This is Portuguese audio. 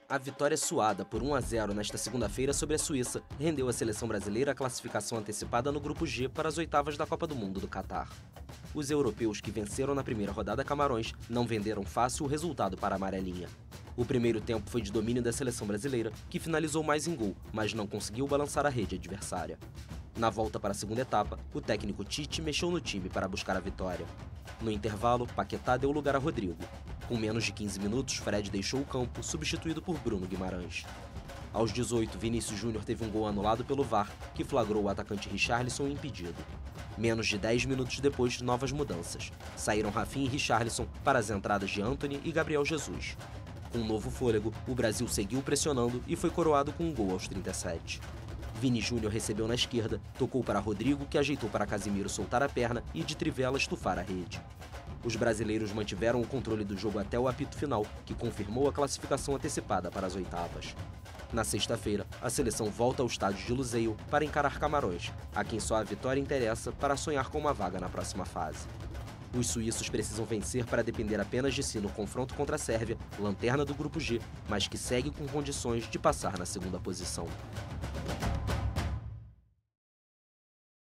A vitória suada por 1-0 nesta segunda-feira sobre a Suíça rendeu à seleção brasileira a classificação antecipada no Grupo G para as oitavas da Copa do Mundo do Catar. Os europeus que venceram na primeira rodada Camarões não venderam fácil o resultado para a amarelinha. O primeiro tempo foi de domínio da seleção brasileira, que finalizou mais em gol, mas não conseguiu balançar a rede adversária. Na volta para a segunda etapa, o técnico Tite mexeu no time para buscar a vitória. No intervalo, Paquetá deu lugar a Rodrigo. Com menos de 15 minutos, Fred deixou o campo, substituído por Bruno Guimarães. Aos 18, Vinícius Júnior teve um gol anulado pelo VAR, que flagrou o atacante Richarlison impedido. Menos de 10 minutos depois, novas mudanças. Saíram Rafinha e Richarlison para as entradas de Antony e Gabriel Jesus. Com um novo fôlego, o Brasil seguiu pressionando e foi coroado com um gol aos 37. Vini Júnior recebeu na esquerda, tocou para Rodrigo, que ajeitou para Casimiro soltar a perna e de trivela estufar a rede. Os brasileiros mantiveram o controle do jogo até o apito final, que confirmou a classificação antecipada para as oitavas. Na sexta-feira, a seleção volta ao estádio de Luseio para encarar Camarões, a quem só a vitória interessa para sonhar com uma vaga na próxima fase. Os suíços precisam vencer para depender apenas de si no confronto contra a Sérvia, lanterna do Grupo G, mas que segue com condições de passar na segunda posição.